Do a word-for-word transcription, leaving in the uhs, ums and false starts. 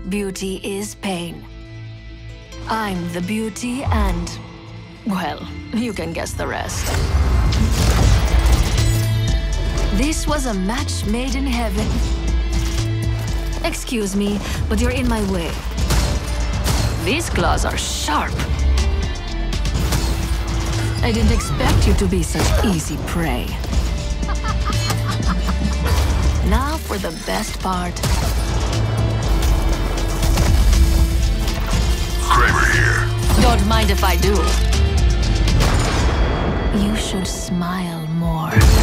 beauty is pain. I'm the beauty and, well, you can guess the rest. This was a match made in heaven. Excuse me, but you're in my way. These claws are sharp. I didn't expect you to be such easy prey. Now for the best part. Kramer here. Don't mind if I do. You should smile more.